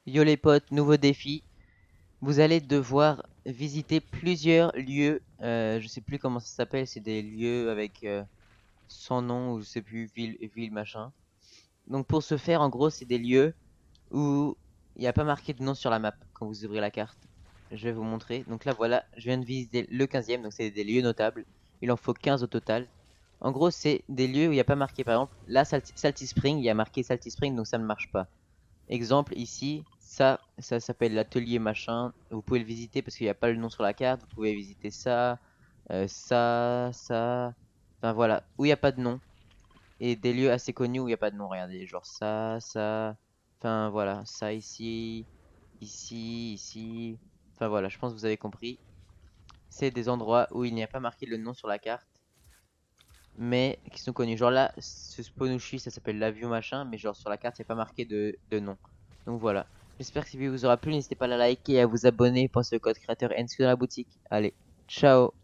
Yo les potes, nouveau défi. Vous allez devoir visiter plusieurs lieux. Je sais plus comment ça s'appelle. C'est des lieux avec sans nom ou je sais plus ville machin. Donc pour ce faire, en gros, c'est des lieux où il n'y a pas marqué de nom sur la map quand vous ouvrez la carte. Je vais vous montrer. Donc là voilà, je viens de visiter le 15e. Donc c'est des lieux notables. Il en faut 15 au total. En gros, c'est des lieux où il n'y a pas marqué. Par exemple, là Salty Spring, il y a marqué Salty Spring, donc ça ne marche pas. Exemple ici, ça s'appelle l'atelier machin. Vous pouvez le visiter parce qu'il n'y a pas le nom sur la carte. Vous pouvez visiter ça, ça. Enfin voilà, où il n'y a pas de nom. Et des lieux assez connus où il n'y a pas de nom. Regardez, genre ça. Enfin voilà, ça ici, ici. Enfin voilà, je pense que vous avez compris. C'est des endroits où il n'y a pas marqué le nom sur la carte, mais qui sont connus. Genre là, ce Spawnushi, ça s'appelle l'avion machin, mais genre sur la carte, il n'y a pas marqué de nom. Donc voilà. J'espère que cette vidéo vous aura plu. N'hésitez pas à la liker et à vous abonner. Pensez au code créateur NSQ dans la boutique. Allez, ciao!